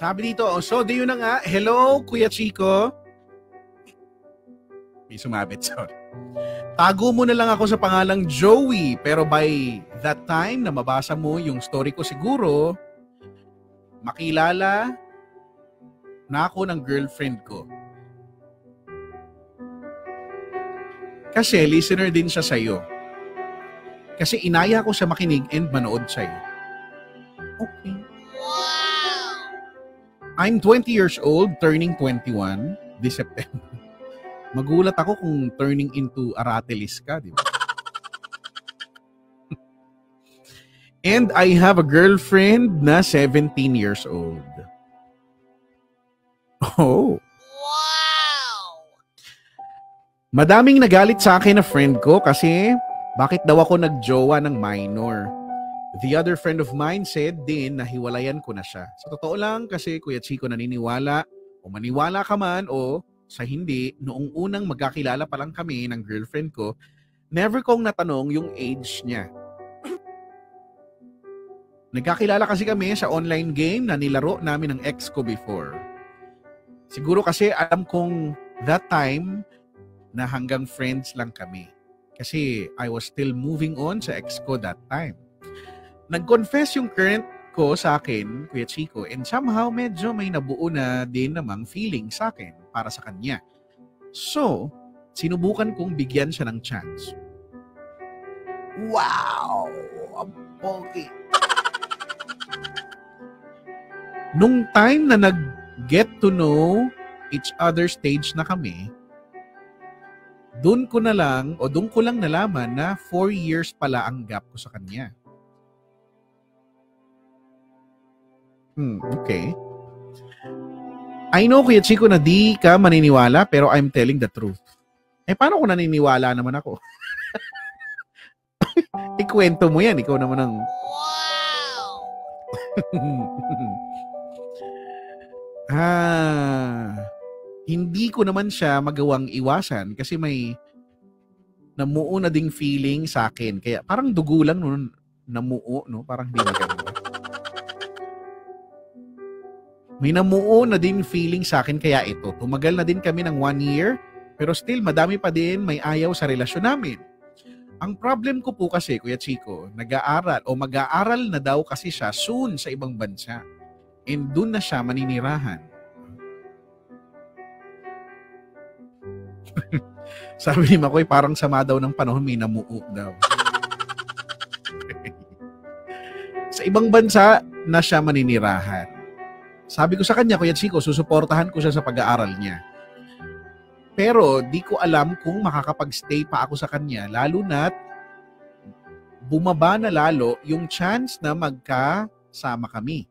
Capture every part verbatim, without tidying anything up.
Sabi dito, oh, so di yun na nga. Hello, Kuya Chico. May sumabit, sorry. Tago mo na lang ako sa pangalang Joey. Pero by that time na mabasa mo yung story ko siguro, makilala na ako ng girlfriend ko. Kasi listener din siya sa'yo. Kasi inaya ko siya makinig and manood sa'yo. Okay. Wow! I'm twenty years old, turning twenty-one this September. Magulat ako kung turning into Aratelis ka, di ba? And I have a girlfriend na seventeen years old. Oh. Wow! Madaming nagalit sa akin na friend ko kasi bakit daw ako nagjowa ng minor. The other friend of mine said din na hiwalayan ko na siya. Sa totoo lang kasi Kuya Chico naniniwala o maniwala ka man o sa hindi, noong unang magkakilala pa lang kami ng girlfriend ko, never kong natanong yung age niya. Nagkakilala kasi kami sa online game na nilaro namin ng ex ko before. Siguro kasi alam kong that time na hanggang friends lang kami. Kasi I was still moving on sa ex ko that time. Nag-confess yung current ko sa akin, Kuya Chico, and somehow medyo may nabuo na din namang feeling sa akin para sa kanya. So, sinubukan kong bigyan siya ng chance. Wow! Ang pogi! Nung time na nag-get to know each other stage na kami, dun ko na lang, o dun ko lang nalaman na four years pala ang gap ko sa kanya. Hmm, okay. I know, Kuya Chico, na di ka maniniwala, pero I'm telling the truth. Eh, paano kung naniniwala naman ako? Ikwento mo yan, ikaw naman ang... Wow! ah, hindi ko naman siya magawang iwasan kasi may namuo na ding feeling sa akin. Kaya parang dugo lang no, namuo, no? Parang hindi maganda. May namuo na din feeling sa akin kaya ito. Tumagal na din kami ng one year, pero still madami pa din may ayaw sa relasyon namin. Ang problem ko po kasi, Kuya Chico, nag-aaral o mag-aaral na daw kasi siya soon sa ibang bansa. And doon na siya maninirahan. Sabi ni Makoy, parang sama daw ng panahon, may namuo daw. Sa ibang bansa na siya maninirahan. Sabi ko sa kanya, Kuya Chico, susuportahan ko siya sa pag-aaral niya. Pero di ko alam kung makakapag-stay pa ako sa kanya, lalo na't bumaba na lalo yung chance na magkasama kami.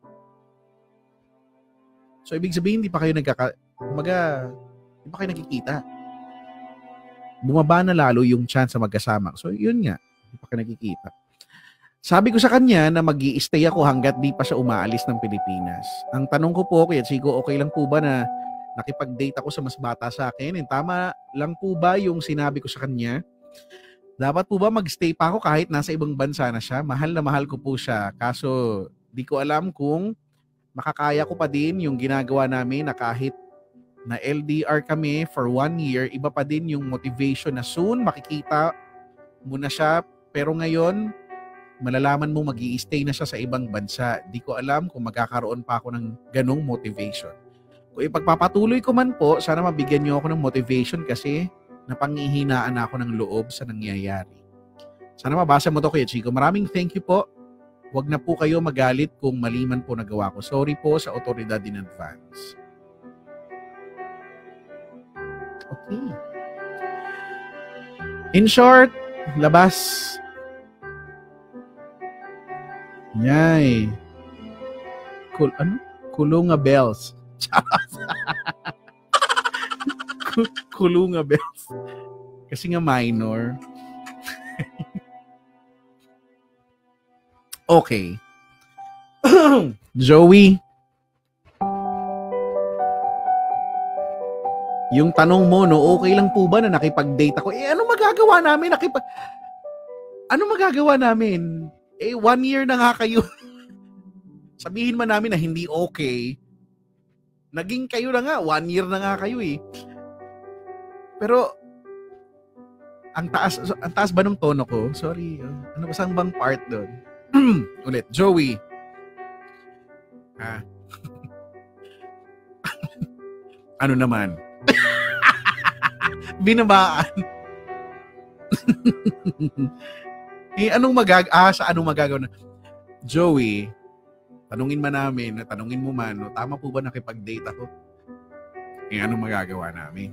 So, ibig sabihin, di pa kayo nagkaka... Umaga, di pa kayo nakikita. Bumaba na lalo yung chance na magkasama. So, yun nga. Di pa kayo nakikita. Sabi ko sa kanya na mag-i-stay ako hanggat di pa siya umaalis ng Pilipinas. Ang tanong ko po, Kuya Chico, okay lang po ba na nakipag-date ako sa mas bata sa akin? And tama lang po ba yung sinabi ko sa kanya? Dapat po ba mag-stay pa ako kahit nasa ibang bansa na siya? Mahal na mahal ko po siya. Kaso, di ko alam kung makakaya ko pa din yung ginagawa namin na kahit na L D R kami for one year, iba pa din yung motivation na soon makikita mo na siya. Pero ngayon, malalaman mo mag-i-stay na siya sa ibang bansa. Di ko alam kung magkakaroon pa ako ng ganong motivation. Kung ipagpapatuloy ko man po, sana mabigyan niyo ako ng motivation kasi napanghihinaan ako ng loob sa nangyayari. Sana mabasa mo to, Kuya Chico. Maraming thank you po. Huwag na po kayo magalit kung mali man po nagawa ko. Sorry po sa otoridad in advance. Okay. In short, labas. Yay. Kul ano? Kulunga bells. Kulunga bells. Kasi nga minor. Okay. Joey. Yung tanong mo, no, okay lang po ba na nakipag-date ako? Eh, ano magagawa namin? Nakipag... Ano magagawa namin? Eh, one year na nga kayo. Sabihin man namin na hindi okay, Naging kayo na nga, one year na nga kayo eh. Pero, ang taas, ang taas ba ng tono ko? Sorry, ano ba sang bang part doon? Ulit, Joey. Ah. Ano naman? Binabaan. Eh, anong magag... Ah, sa anong magagawa na? Joey, tanungin man namin, tanungin mo man, no, tama po ba nakipag-date ako? Eh, anong magagawa namin?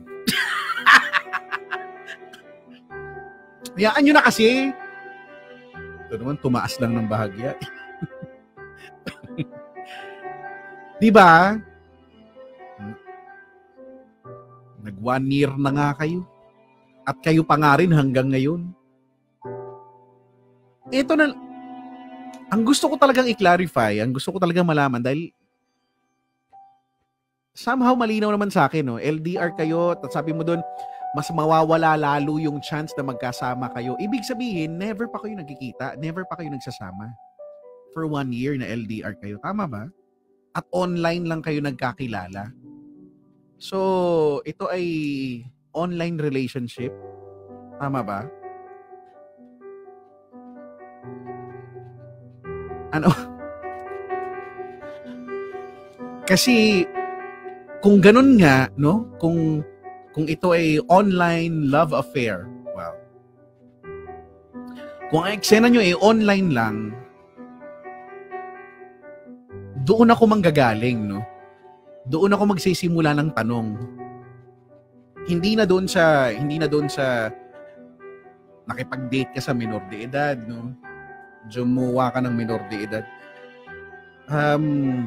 Hayaan nyo na kasi. Ito naman, tumaas lang ng bahagya. Di ba? Nag one year na nga kayo. At kayo pa nga rin hanggang ngayon. Ito na, ang gusto ko talagang i-clarify, ang gusto ko talagang malaman dahil somehow malinaw naman sa akin, no? L D R kayo, at sabi mo doon, mas mawawala lalo yung chance na magkasama kayo. Ibig sabihin, never pa kayo nagkikita, never pa kayo nagsasama. For one year na L D R kayo. Tama ba? At online lang kayo nagkakilala. So, ito ay online relationship. Tama ba? Ano? Kasi, kung ganun nga, no? Kung kung ito ay online love affair, well, kung ang eksena nyo ay online lang, doon ako manggagaling, no? Doon ako magsisimula ng tanong. Hindi na doon sa, hindi na doon sa nakipag-date ka sa minor de edad, no? Jumuwa ka ng minor de edad. Um,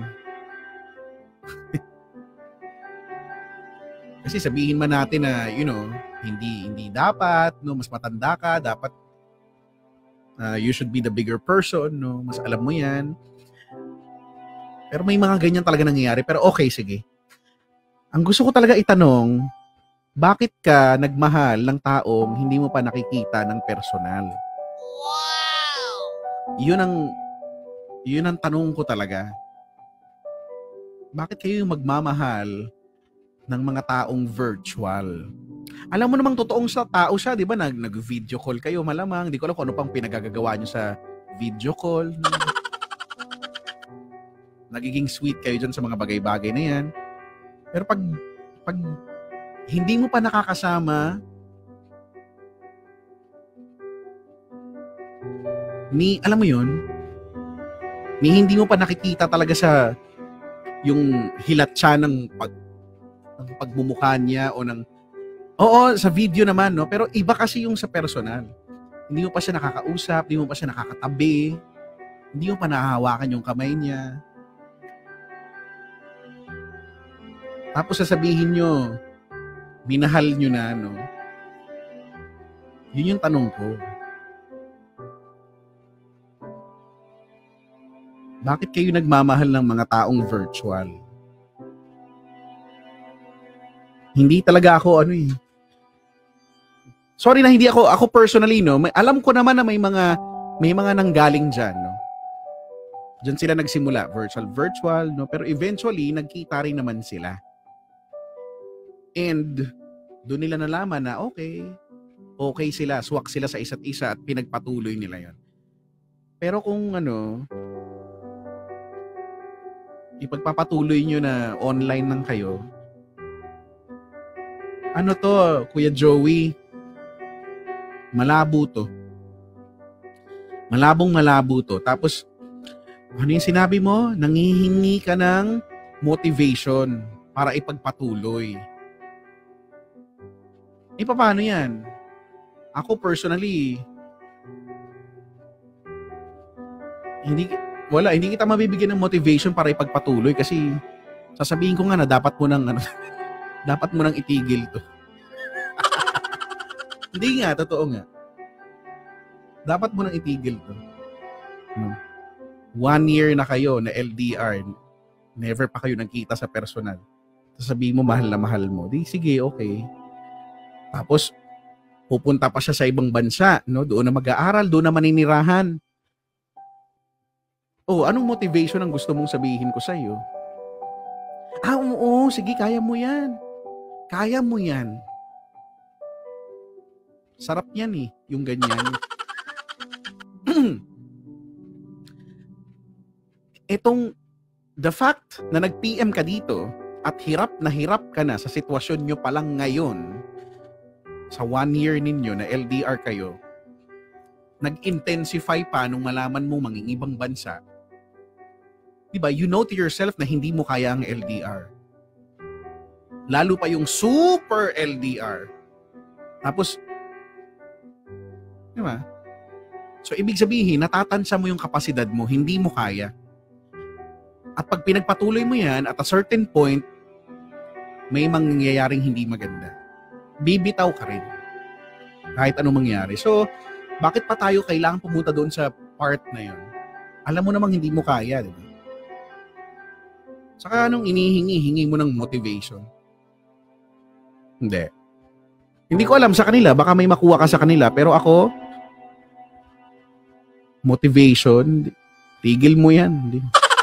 kasi sabihin man natin na, you know, hindi hindi dapat, no, mas matanda ka, dapat uh, you should be the bigger person, no, mas alam mo 'yan. Pero may mga ganyan talaga nangyayari, pero okay, sige. Ang gusto ko talaga itanong, bakit ka nagmahal ng taong hindi mo pa nakikita ng personal? Wow! 'Yun ang 'yun ang tanong ko talaga. Bakit kayo magmamahal ng mga taong virtual? Alam mo namang totoong sa tao siya, di ba? Nag, nag-video call kayo, malamang. Di ko alam kung ano pang pinagagagawa nyo sa video call. Nagiging sweet kayo dyan sa mga bagay-bagay na yan. Pero pag, pag hindi mo pa nakakasama, ni, alam mo yun, ni hindi mo pa nakikita talaga sa yung hilat siya ng pag, ng pagmumukha niya o ng oo, sa video naman, no? Pero iba kasi yung sa personal. Hindi mo pa siya nakakausap, hindi mo pa siya nakakatabi, hindi mo pa nahahawakan yung kamay niya. Tapos sasabihin nyo, minahal nyo na, no? Yun yung tanong ko. Bakit kayo nagmamahal ng mga taong virtual? Hindi talaga ako ano eh. Sorry na hindi ako ako personally, no. May, alam ko naman na may mga may mga nanggaling diyan, no. Diyan sila nagsimula, virtual virtual, no, pero eventually nagkita rin naman sila. And doon nila nalaman na okay, okay sila, swak sila sa isa't isa at pinagpatuloy nila 'yon. Pero kung ano, ipagpapatuloy nyo na online lang kayo, ano to, Kuya Joey? Malabo to. Malabong malabo to. Tapos, ano yung sinabi mo? Nangihingi ka ng motivation para ipagpatuloy. E, paano yan? Ako personally, hindi, wala, hindi kita mabibigyan ng motivation para ipagpatuloy kasi sasabihin ko nga na dapat mo nang, ano, dapat mo nang itigil to. Hindi nga, totoo nga. Dapat mo nang itigil to. Hmm. One year na kayo na L D R, never pa kayo nagkita sa personal. Sasabihin mo mahal na mahal mo. Di, sige, okay. Tapos, pupunta pa siya sa ibang bansa, no? Doon na mag-aaral, doon na maninirahan. Oh, anong motivation ang gusto mong sabihin ko sa iyo? Ah, oo, sige, kaya mo yan. Kaya mo yan. Sarap yan eh, yung ganyan. Itong, the fact na nag-P M ka dito at hirap na hirap ka na sa sitwasyon nyo palang ngayon, sa one year ninyo na L D R kayo, nag-intensify pa nung malaman mo mangingibang bansa, diba, you know to yourself na hindi mo kaya ang L D R. Lalo pa yung super L D R. Tapos, diba? So, ibig sabihin, natatansa mo yung kapasidad mo, hindi mo kaya. At pag pinagpatuloy mo yan, at a certain point, may mangyayaring hindi maganda. Bibitaw ka rin. Kahit anong mangyari. So, bakit pa tayo kailangan pumunta doon sa part na yun? Alam mo namang hindi mo kaya, di ba? Saka anong inihingi, hingi mo ng motivation. Hindi. Hindi ko alam sa kanila, baka may makuha ka sa kanila, pero ako, motivation, tigil mo yan. Hindi.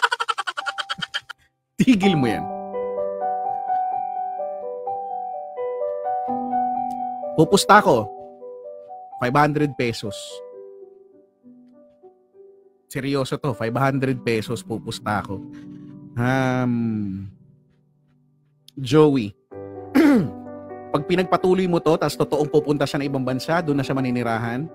Tigil mo yan. Pupusta ko, five hundred pesos. Seryoso to, five hundred pesos pupusta ako. Um, Joey, pag pinagpatuloy mo to, tas totoong pupunta siya na ibang bansa, doon na siya maninirahan,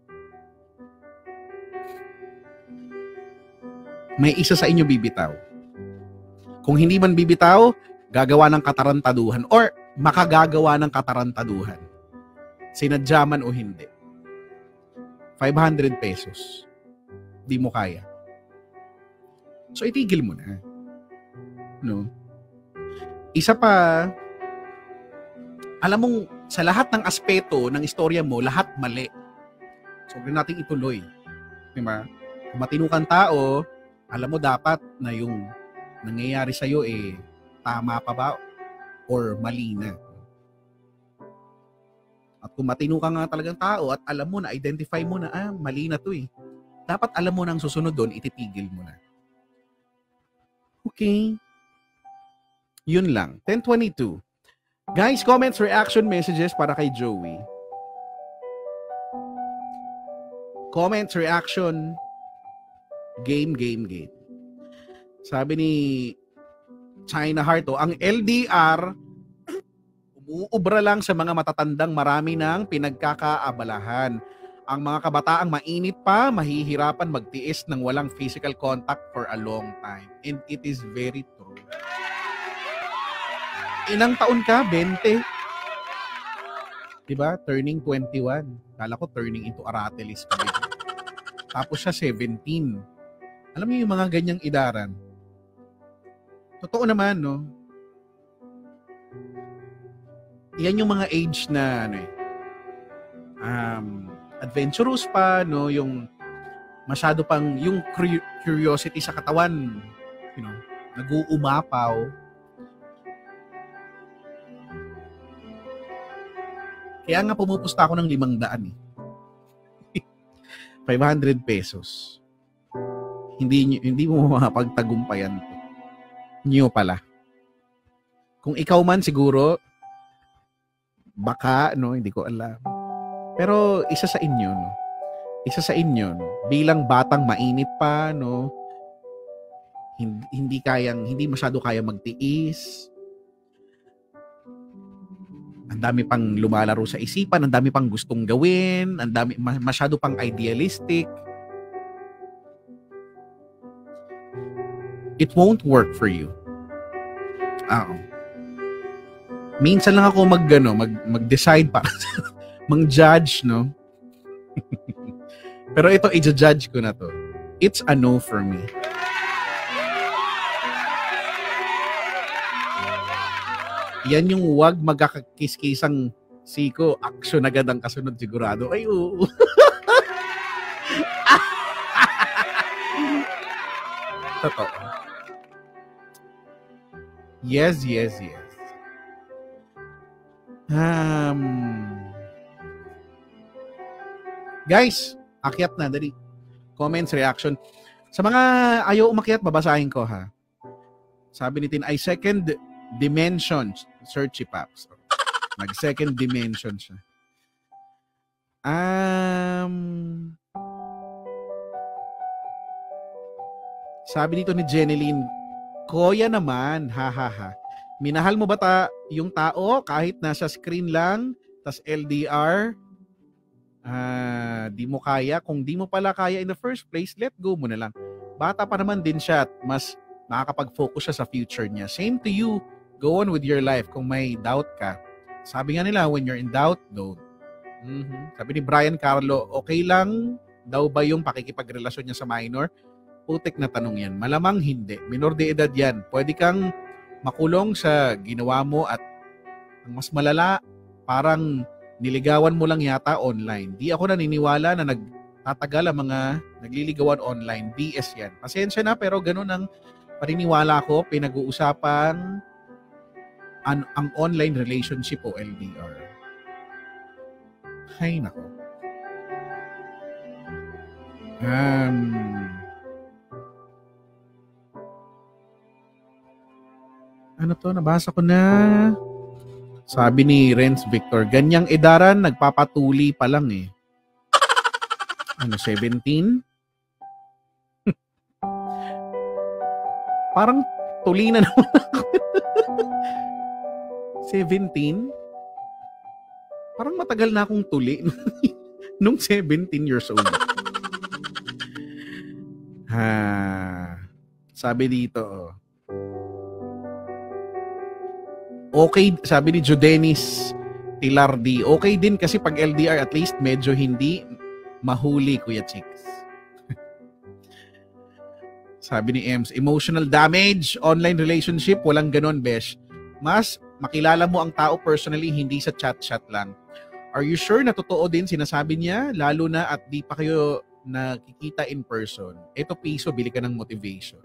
may isa sa inyo bibitaw. Kung hindi man bibitaw, gagawa ng katarantaduhan or makagagawa ng katarantaduhan. Sinadya man o hindi. five hundred pesos. Di mo kaya. So, itigil mo na. No? Isa pa, alam mong sa lahat ng aspeto ng istorya mo, lahat mali. So, huwag natin ituloy. Diba? Kung matino kang tao, alam mo dapat na yung nangyayari sa'yo eh, tama pa ba or mali na. At kung matino ka nga talagang tao at alam mo na, identify mo na, ah, mali na to eh. Dapat alam mo na ang susunod doon, ititigil mo na. Okay. Yun lang. ten twenty-two. Guys, comments, reaction messages para kay Joey. Comments, reaction, game, game, game. Sabi ni China Heart, oh, ang L D R umuubra lang sa mga matatandang marami ng pinagkakaabalahan. Ang mga kabataang mainit pa, mahihirapan magtiis ng walang physical contact for a long time. And it is very true. Ilang taon ka? twenty. Diba? Turning twenty-one. Kala ko turning into Aratelis pa rin. Tapos siya seventeen. Alam niyo yung mga ganyang idaran. Totoo naman, no? Yan yung mga age na, ano eh, um, adventurous pa, no? Yung masyado pang, yung curiosity sa katawan, you know, nag-uumapaw. Kaya nga pumupusta ako ng limang daan eh. five hundred pesos. Hindi, hindi mo makapagtagumpayan to. Nyo pala. Kung ikaw man siguro, baka, no, hindi ko alam. Pero isa sa inyo, no? Isa sa inyo, no? Bilang batang mainit pa, no? Hindi, hindi kayang, hindi masyado kaya magtiis. Ang dami pang lumalaro sa isipan, ang dami pang gustong gawin, ang dami, masyado pang idealistic. It won't work for you. Ah, minsan lang ako mag, ano, mag, mag-decide pa. Mang-judge, no? Pero ito, i-judge ko na to. It's a no for me. Yan yung wag magkakakis-kisang siko. Action agad ang kasunod sigurado. Ay, oo. Totoo. Yes, yes, yes. Um, guys, akyat na, dali. Comments, reaction. Sa mga ayaw umakyat, babasahin ko ha. Sabi ni Tin, ay second dimension. Search si Paps. Nag-second dimension siya. Um, sabi dito ni Jeneline, Koya naman, ha ha ha. Minahal mo ba ta yung tao kahit nasa screen lang, tas L D R, ah, di mo kaya? Kung di mo pala kaya in the first place, let go mo na lang. Bata pa naman din siya at mas nakakapag-focus siya sa future niya. Same to you, go on with your life kung may doubt ka. Sabi nga nila, when you're in doubt, don't. Mm-hmm. Sabi ni Brian Carlo, okay lang daw ba yung pakikipagrelasyon niya sa minor? Putik na tanong yan. Malamang hindi. Minor de edad yan. Pwede kang makulong sa ginawa mo at ang mas malala, parang niligawan mo lang yata online. Di ako naniniwala na nagtatagal ang mga nagliligawan online. B S yan. Pasensya na pero ganun ang paniniwala ko. Pinag-uusapan ang, ang online relationship o L D R. Hay nako. Um... Ano to? Nabasa ko na. Sabi ni Renz Victor, ganyang edaran, nagpapatuli pa lang eh. Ano, seventeen? Parang tuli na naman ako. seventeen? Parang matagal na akong tuli nung seventeen years old. Ha. Sabi dito, oh. Okay, sabi ni Jodenis Tilardi, okay din kasi pag L D R at least medyo hindi mahuli, Kuya Chicks. Sabi ni Ems, emotional damage, online relationship, walang ganon, besh. Mas makilala mo ang tao personally, hindi sa chat-chat lang. Are you sure na totoo din sinasabi niya? Lalo na at di pa kayo nakikita in person. Ito piso, bili ka ng motivation.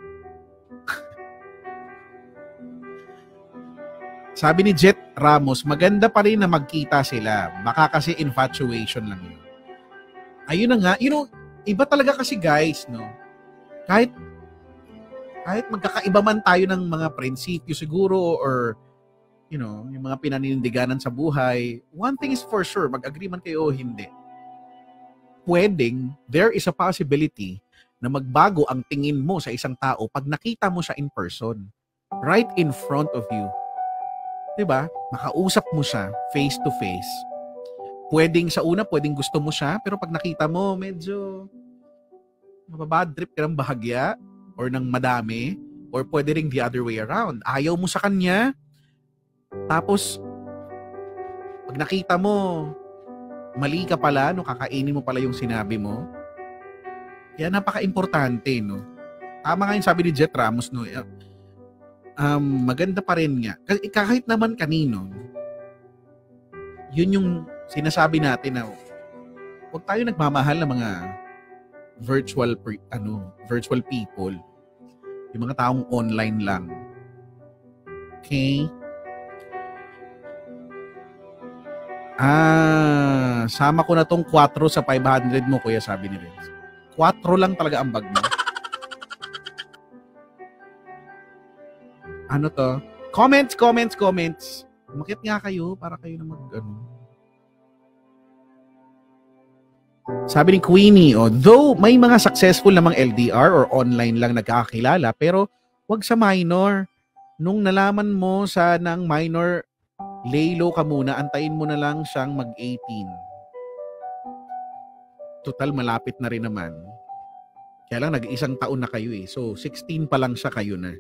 Sabi ni Jet Ramos, maganda pa rin na magkita sila. Baka kasi infatuation lang yun. Ayun na nga. You know, iba talaga kasi guys, no? Kahit, kahit magkakaiba man tayo ng mga prinsipyo siguro or, you know, yung mga pinaninindiganan sa buhay, one thing is for sure, mag-agree man kayo o hindi. Pwedeng, there is a possibility na magbago ang tingin mo sa isang tao pag nakita mo siya in person. Right in front of you. Diba? Nakausap mo siya face to face. Pwedeng sa una, pwedeng gusto mo siya, pero pag nakita mo, medyo mababad trip ka ng bahagya or ng madami, or pwede ring the other way around. Ayaw mo sa kanya, tapos pag nakita mo, mali ka pala, no, kakainin mo pala yung sinabi mo. Kaya napaka-importante, no? Tama nga yung sabi ni Jet Ramos, no? Um, maganda pa rin nga. Kahit naman kanino, yun yung sinasabi natin na huwag tayo nagmamahal ng mga virtual ano, virtual people. Yung mga taong online lang. Okay? Ah, sama ko na tong four sa five hundred mo, kuya, sabi ni Renz. four lang talaga ang bag mo. Ano to? Comments, comments, comments. Umakit nga kayo para kayo na mag, ano. Sabi ni Queenie, oh, though may mga successful namang L D R or online lang nagkakakilala, pero wag sa minor. Nung nalaman mo sa ng minor, lay low ka muna, antayin mo na lang siyang mag eighteen. Total, malapit na rin naman. Kaya lang, nag-isang taon na kayo eh. So, sixteen pa lang siya, kayo na.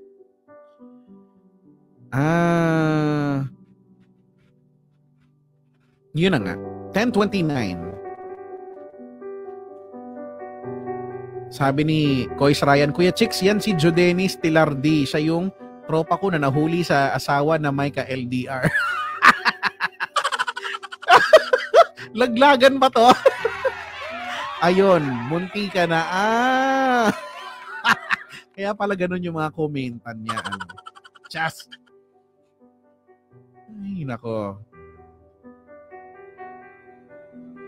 Ah, yun na nga. ten twenty-nine. Sabi ni Kois Ryan, Kuya Chicks, yan si Jodenis Tilardi. Siya yung tropa ko na nahuli sa asawa na may ka-L D R. Laglagan ba to? Ayun, munti ka na. Ah! Kaya pala ganun yung mga komentan niya. Ano. Just Ay, nako.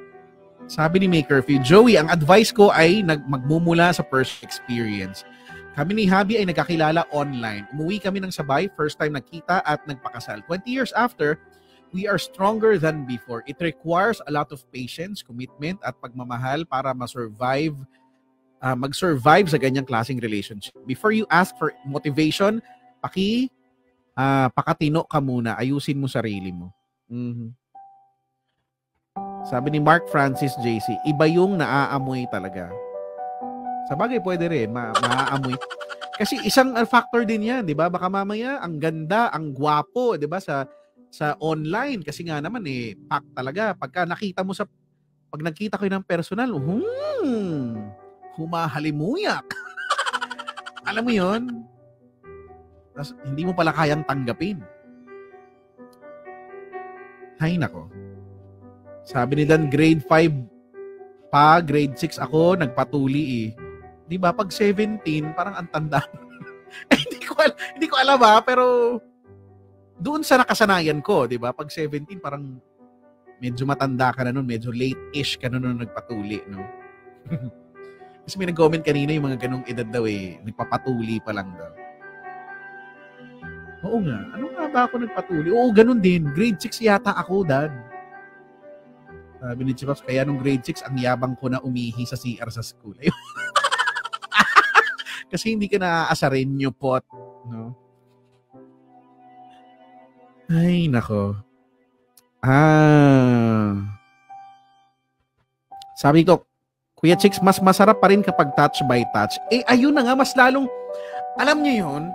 Sabi ni Makerview, Joey, ang advice ko ay nag magmumula sa personal experience. Kami ni Habi ay nagkakilala online. Umuwi kami ng sabay, first time nagkita at nagpakasal. twenty years after, we are stronger than before. It requires a lot of patience, commitment, at pagmamahal para ma-survive, uh, mag-survive sa ganyang klaseng relationship. Before you ask for motivation, paki, uh, pakatino ka muna. Ayusin mo sarili mo. Mm-hmm. Sabi ni Mark Francis J C, iba yung naaamoy talaga. Sa bagay, pwede rin, ma- maaamoy. Kasi isang factor din yan, di ba? Baka mamaya, ang ganda, ang gwapo, di ba? Sa sa online, kasi nga naman eh, pack talaga. Pagka nakita mo sa, pag nakita ko ng personal, hmm, humahalimuyak. Alam mo yun? Tas, hindi mo pala kayang tanggapin. Hay nako. Sabi ni Dan, grade five pa, grade six ako, nagpatuli eh. Di ba pag seventeen, parang ang tanda. eh, hindi ko al- hindi ko alam ha, pero doon sa nakasanayan ko, di ba? Pag seventeen, parang medyo matanda ka na noon, medyo late-ish ka na noon nagpatuli, no? Kasi may nag-comment kanina yung mga ganong edad daw eh, nagpapatuli pa lang daw. Oo nga, ano nga ba ako nagpatuli? Oo, ganun din. Grade six yata ako, Dad. Sabi ni Chipops, kaya nung grade six, ang yabang ko na umihi sa C R sa school. Ayun. Kasi hindi ka naaasarin nyo pot, no? Ay, nako. Ah. Sabi ko, Kuya Chicks, mas masarap pa rin kapag touch by touch. Eh, ayun na nga, mas lalong, alam nyo yun,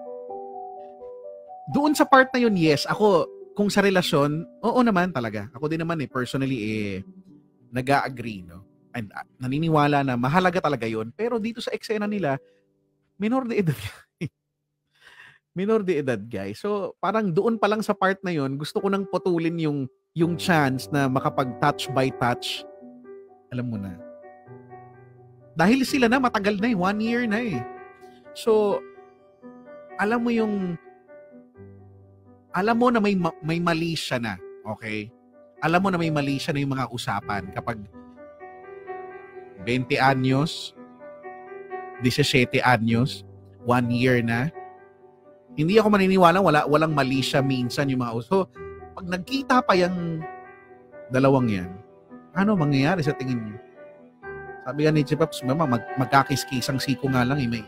doon sa part na yun, yes, ako, kung sa relasyon, oo naman talaga. Ako din naman eh, personally, eh, nag-a-agree, no? And uh, naniniwala na mahalaga talaga yun. Pero dito sa eksena nila, minor de edad. minor de edad, guys. So, parang doon pa lang sa part na yun, gusto ko nang putulin yung, yung chance na makapag-touch by touch. Alam mo na. Dahil sila na, matagal na eh. One year na eh. So, alam mo yung, alam mo na may, may mali siya na. Okay? Alam mo na may mali siya na yung mga usapan. Kapag twenty anyos, seventeen anyos, one year na, hindi ako maniniwala, wala, walang mali siya minsan yung mga uso. Pag nagkita pa yung dalawang yan, ano mangyayari sa tingin niyo? Sabi nga ni Chipops, mama, mag, magkakis-kisang siko nga lang, eh, may...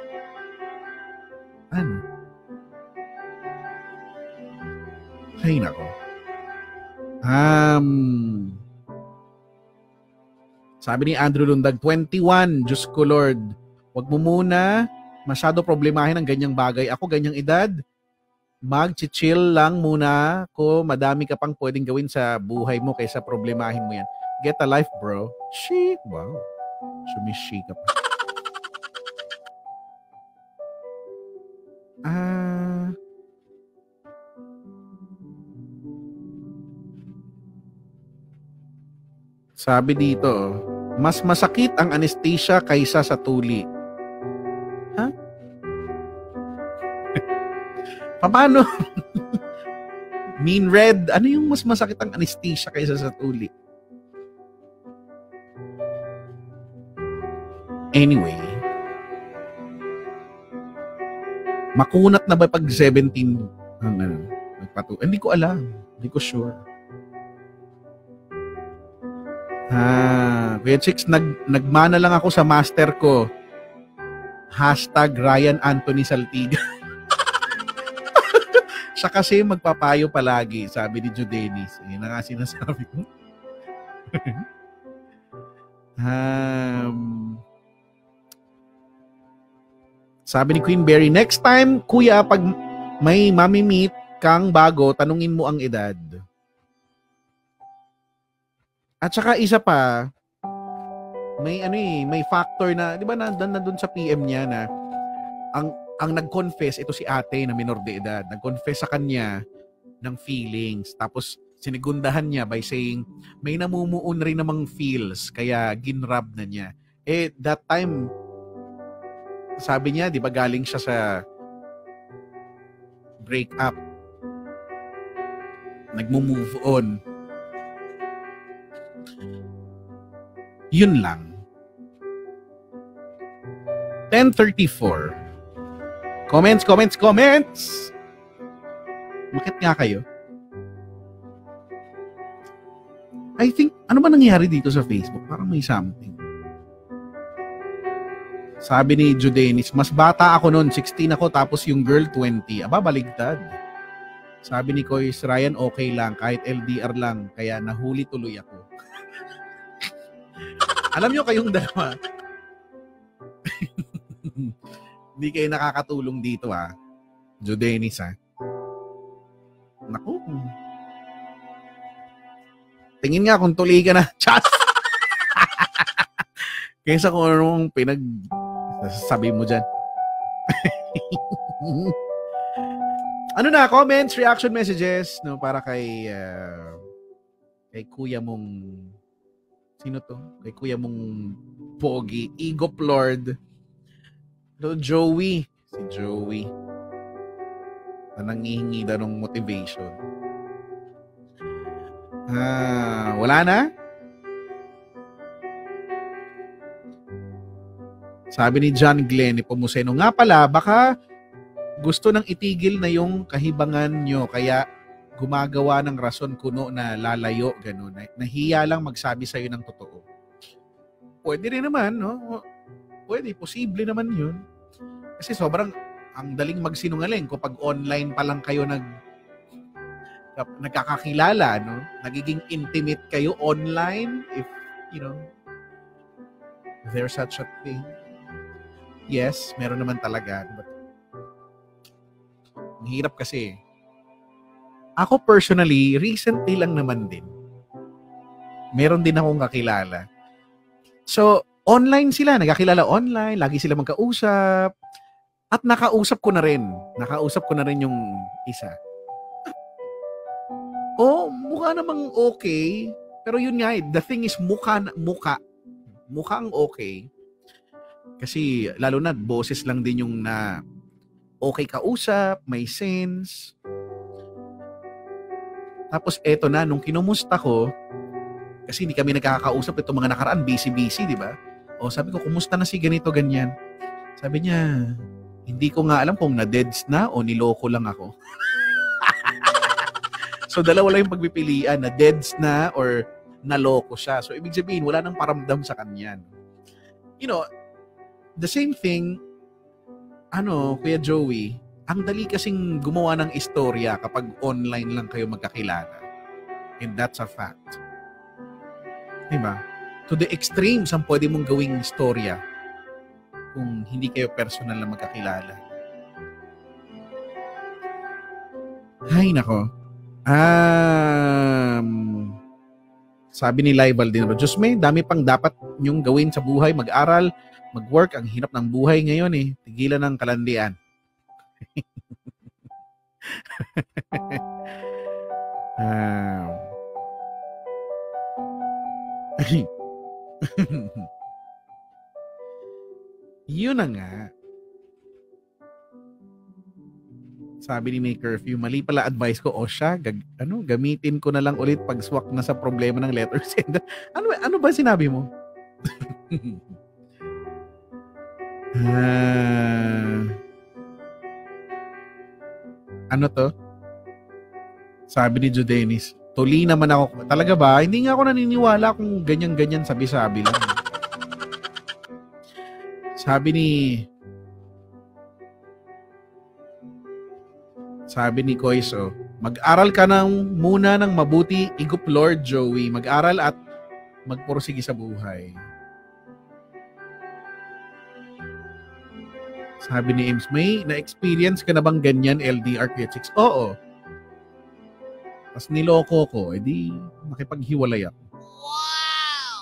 Ano? Ay, nako. Um, sabi ni Andrew Lundag, twenty-one, Diyos ko Lord, wag mo muna masyado problemahin ang ganyang bagay. Ako, ganyang edad, mag-chill lang muna ko. Madami ka pang pwedeng gawin sa buhay mo kaysa problemahin mo yan. Get a life, bro. She, wow. Sumishi ka pa. Ah... Sabi dito, mas masakit ang anesthesia kaysa sa tuli. Ha? Paano? Mean red, ano yung mas masakit ang anesthesia kaysa sa tuli? Anyway, makunat na ba pag seventeen ang ano, nagpatu? Hindi ko alam. Hindi ko sure. Ah, Kuya Chicks, nag, nagmana lang ako sa master ko. Hashtag Ryan Anthony Saltiga. Siya kasi magpapayo palagi, sabi ni Joe Dennis. Yun na nga sinasabi ko. um, sabi ni Queen Berry, next time, kuya, pag may mamimit kang bago, tanungin mo ang edad. At saka isa pa, may ano eh, may factor na, di ba nandan na doon sa P M niya na ang ang nag-confess, ito si ate na minor de edad, nag-confess sa kanya ng feelings. Tapos sinigundahan niya by saying, may namumuon rin namang feels, kaya ginrab na niya. Eh, that time, sabi niya, di ba galing siya sa breakup. Nagmo-move on. Yun lang. ten thirty-four. Comments, comments, comments! Bakit nga kayo? I think, ano ba nangyari dito sa Facebook? Parang may something. Sabi ni Judenis, mas bata ako noon, sixteen ako, tapos yung girl twenty. Aba, baligtad. Sabi ni Kois, Ryan, okay lang, kahit L D R lang, kaya nahuli tuloy ako. Alam nyo kayong dalawa, hindi kayo nakakatulong dito ha. Judenis ha. Naku. Tingin nga kung tuloy ka na. Chas! Kaysa kung anong pinag sabi mo dyan. Ano na, comments, reaction messages, no, para kay uh, kay kuya mong sino to? Kay kuya mong pogi, Igop Lord. No, Joey. Si Joey. Na nangihingi daw ng motivation. Ah, wala na? Sabi ni John Glenn, ni Pomuseno, nga pala, baka gusto nang itigil na yung kahibangan nyo, kaya gumagawa ng rason kuno na lalayo, gano'n. Nahiya lang magsabi sa'yo ng totoo. Pwede rin naman, no? Pwede, posible naman yun. Kasi sobrang, ang daling magsinungaling kapag online pa lang kayo nag, nagkakakilala, no? Nagiging intimate kayo online, if, you know, there's such a thing. Yes, meron naman talaga. But, ang hirap kasi. Ako personally, recently lang naman din. Meron din akong kakilala. So, online sila. Nagkakilala online. Lagi sila magkausap. At nakausap ko na rin. Nakausap ko na rin yung isa. Oh, mukha namang okay. Pero yun nga, the thing is, mukha, mukha. Mukhang okay. Kasi lalo na boses lang din yung na okay kausap, may sense. Tapos eto na, nung kinumusta ko, kasi hindi kami nagkakausap itong mga nakaraan, busy-busy, di ba? O sabi ko, kumusta na si ganito, ganyan? Sabi niya, hindi ko nga alam kung na-deads na o niloko lang ako. So dalawa lang yung pagpipilian, na-deads na or naloko siya. So ibig sabihin, wala nang paramdam sa kanya. You know, the same thing, ano, Kuya Joey, ang dali kasing gumawa ng istorya kapag online lang kayo magkakilala. And that's a fact. Diba? To the extremes ang pwede mong gawing istorya kung hindi kayo personal na magkakilala. Ay, nako. Um, sabi ni Lai Valdino, Diyos may, dami pang dapat nyong gawin sa buhay, mag-aral, mag-work, ang hirap ng buhay ngayon eh. Tigilan ng kalandian. um, Yun na nga. Sabi ni May Curfew, mali pala advice ko. O siya, gag, ano, gamitin ko na lang ulit pag swak na sa problema ng letter sender. Ano, ano ba sinabi mo? Uh, ano to? Sabi ni Judenis, tuli naman ako. Talaga ba? Hindi nga ako naniniwala kung ganyan-ganyan sabi-sabi lang. Sabi ni Sabi ni Koiso, mag-aral ka nang muna ng mabuti, Igop Lord Joey. Mag-aral at magpursige sa buhay. Sabi ni Ames, may na-experience ka na bang ganyan, L D R Chicks? Oo. Tapos niloko ko, edi makipaghiwalay ako. Wow!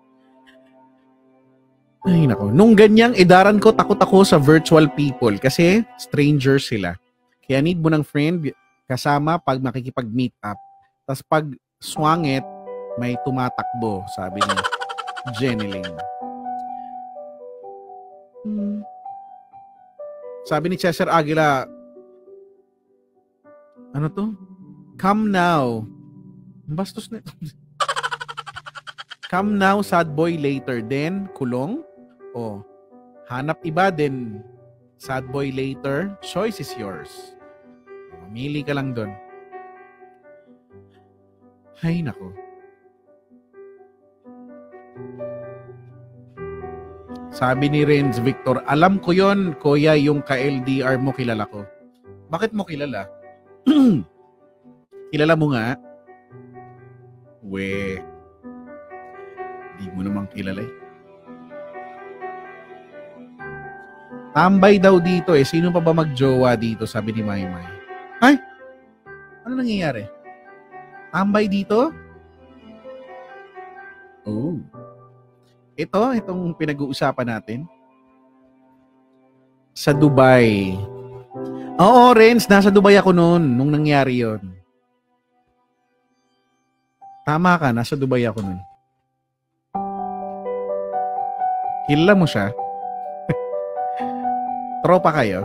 Ay nako, nung ganyang edaran ko, takot ako sa virtual people kasi strangers sila. Kaya need mo ng friend kasama pag makikipag-meet up. Tapos pag swangit, may tumatakbo, sabi ni Jenny Ling. Hmm. Sabi ni Cesar Aguila, ano to? Come now. Bastos na ito. Come now, sad boy later. Then, kulong? O, Hanap iba din. Sad boy later. Choice is yours. Mamili ka lang doon. Ay, nako. Sabi ni Renz Victor, alam ko yon, kuya, yung ka-L D R mo kilala ko. Bakit mo kilala? Kilala mo nga? We, di mo namang kilala eh. Tambay daw dito eh. Sino pa ba magjowa dito? Sabi ni Maymay. Ay! Ano nangyayari? Tambay dito? Oh. Ito, itong pinag-uusapan natin. Sa Dubai. Oo, Renz, nasa Dubai ako noon nung nangyari yon. Tama ka, nasa Dubai ako noon. Kilala mo siya? Tropa kayo?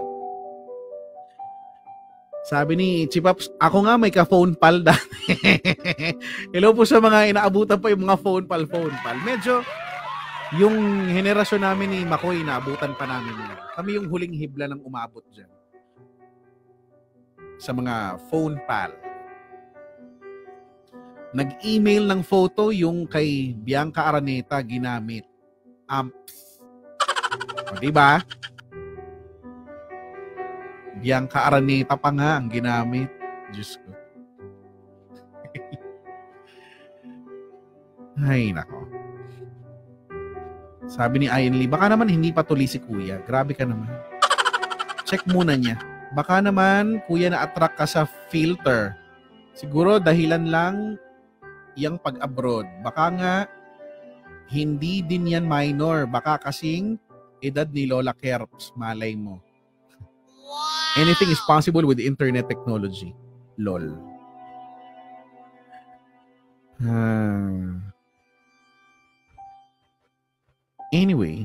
Sabi ni Chipaps, ako nga may ka-phone pal dati. Hello po sa mga inaabutan pa yung mga phone pal, phone pal. Medyo, yung henerasyon namin ni Makoy, naabutan pa namin yun. Kami yung huling hibla ng umabot dyan. Sa mga phone pal. Nag-email ng photo yung kay Bianca Araneta ginamit. Amps. O, diba? Bianca Araneta pa nga ang ginamit. Diyos ko. Ay, nako. Sabi ni Ian Lee, baka naman hindi pa tuloy si kuya. Grabe ka naman. Check muna niya. Baka naman, kuya, na-attract ka sa filter. Siguro dahilan lang yung pag-abroad. Baka nga, hindi din yan minor. Baka kasing edad ni Lola Kerps. Malay mo. Wow. Anything is possible with internet technology. Lol. Ah... Anyway,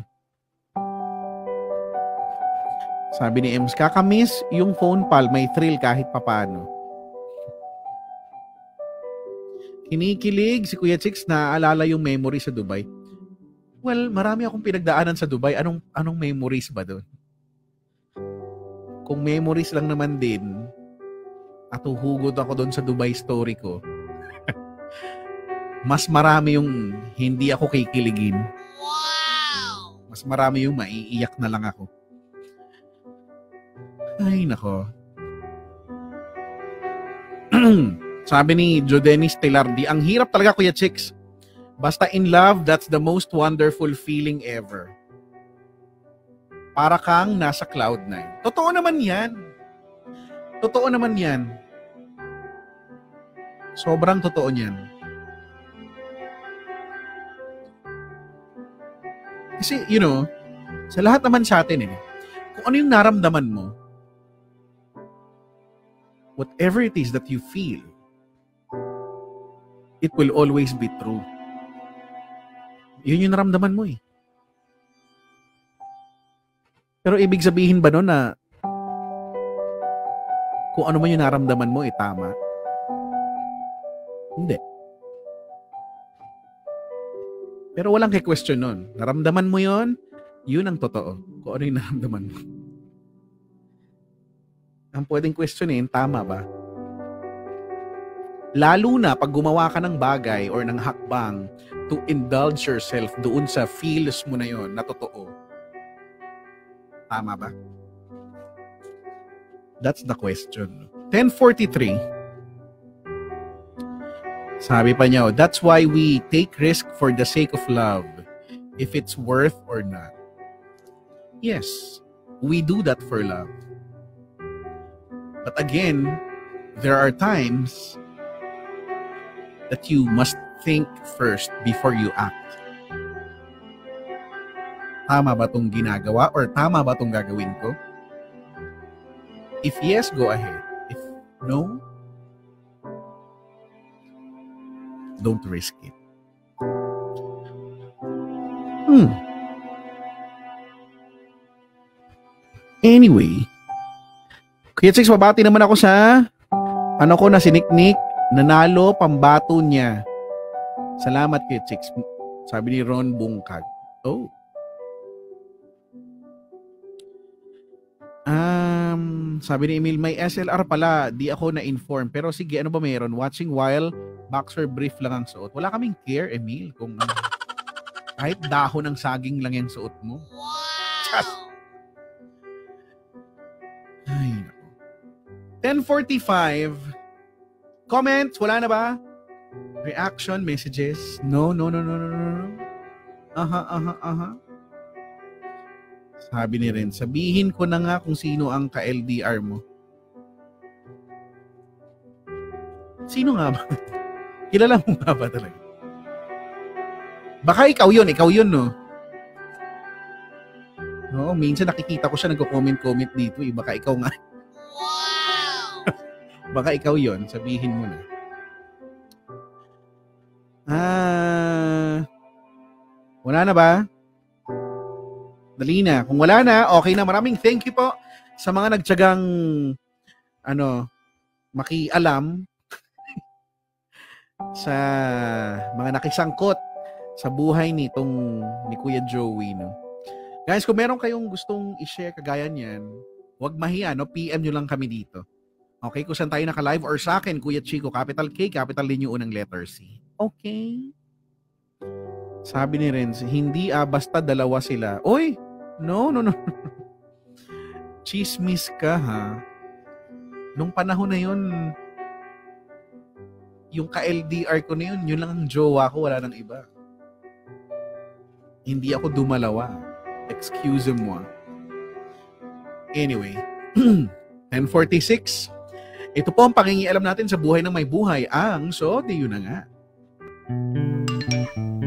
sabi ni Ems, kakamiss yung phone pal, may thrill kahit papano. Kinikilig si Kuya Chicks na alala yung memory sa Dubai. Well, marami akong pinagdaanan sa Dubai. Anong anong memories ba doon? Kung memories lang naman din, at uhugod ako doon sa Dubai story ko, mas marami yung hindi ako kikiligin. Mas marami yung maiiyak na lang ako. Ay, nako. Sabi ni Jodenis Telardi, ang hirap talaga, Kuya Chicks. Basta in love, that's the most wonderful feeling ever. Para kang nasa cloud nine. Totoo naman yan. Totoo naman yan. Sobrang totoo niyan. Kasi, you know, sa lahat naman sa atin, eh, kung ano yung naramdaman mo, whatever it is that you feel, it will always be true. Yun yung naramdaman mo eh. Pero ibig sabihin ba nun na kung ano man yung naramdaman mo, eh, tama? Hindi. Pero walang ke-question nun. Naramdaman mo yon, yun ang totoo. Kung ano yung naramdaman mo. Ang pwedeng questionin, tama ba? Lalo na pag gumawa ka ng bagay or ng hakbang to indulge yourself doon sa feels mo na yon na totoo. Tama ba? That's the question. ten forty-three. Sabi pa niya, that's why we take risk for the sake of love, if it's worth or not. Yes, we do that for love. But again, there are times that you must think first before you act. Tama ba itong ginagawa or tama ba itong gagawin ko? If yes, go ahead. If no, don't risk it. Hmm. Anyway, Kuya Chicks, mabati naman ako sa ano ko na si Nick Nick, nanalo pambato niya. Salamat, Kuya Chicks. Sabi ni Ron Bungkag. Oh. Um, sabi ni Emil, may S L R pala, di ako na-inform. Pero sige, ano ba meron? Watching while boxer brief lang ang suot. Wala kaming care, Emil, kung kahit dahon ng saging lang yung suot mo. Wow! Ay, naku. ten forty-five. Comments, wala na ba? Reaction, messages? No, no, no, no, no, no. Aha, aha, aha. Sabi ni Ren, sabihin ko na nga kung sino ang ka-L D R mo. Sino nga ba? Kilala mo nga ba talaga? Baka ikaw yun, ikaw yun, no? Oo, minsan nakikita ko siya nagko-comment-comment dito, eh. Baka ikaw nga. Wow! Baka ikaw yun, sabihin mo na. Ah, wala na ba? Dali na. Kung wala na, okay na. Maraming thank you po sa mga nagtiyagang ano, makialam sa mga nakisangkot sa buhay nitong ni Kuya Joey, no. Guys, kung meron kayong gustong i-share kagaya niyan, huwag mahiya, no. P M nyo lang kami dito. Okay, kung saan tayo naka-live or sa akin, Kuya Chico, capital K, capital din yung unang letter C. Okay. Sabi ni Renz, hindi ah, basta dalawa sila. Oy! No, no, no. Chismis ka, ha? Nung panahon na yun, yung ka-L D R ko na yun, yun lang ang jowa ko, wala nang iba. Hindi ako dumalawa. Excuse mo. Anyway, ten forty-six. Ito po ang pangingialam natin sa buhay ng may buhay, ang so, di yun na nga.